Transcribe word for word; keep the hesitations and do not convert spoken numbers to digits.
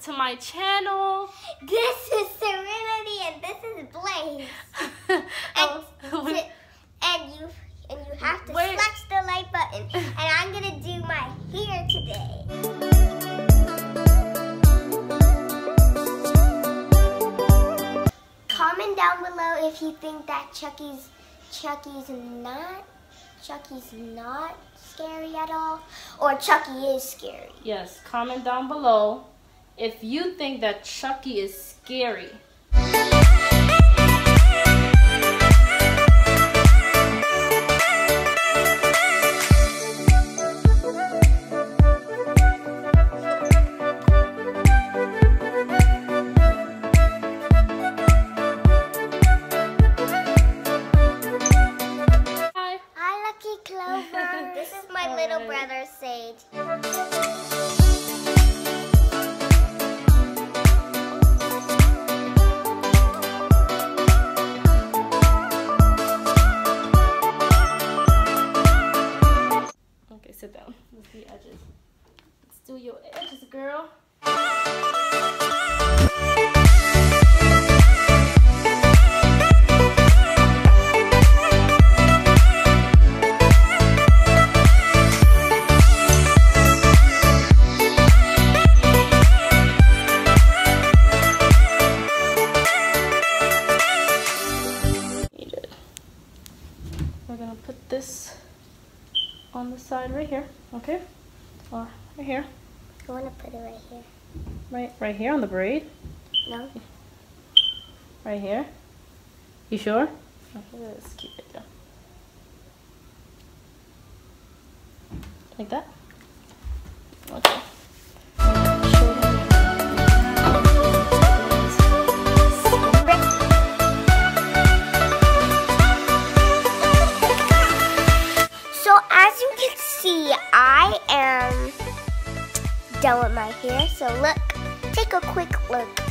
to my channel. This is Serenity and this is Blaze. and, oh, to, and you and you have to Wait. slash the like button. And I'm gonna do my hair today. Comment down below if you think that Chucky's Chucky's not Chucky's not scary at all, or Chucky is scary. Yes, comment down below if you think that Chucky is scary. Lucky Clover. This is my little brother, Sage. Okay, sit down. Let's do edges. Let's do your edges, girl. We're gonna put this on the side right here, okay? Or right here. I wanna put it right here. Right, right here on the braid. No. Right here. You sure? Okay, let's keep it down. Like that. Okay. See, I am done with my hair, so look, take a quick look.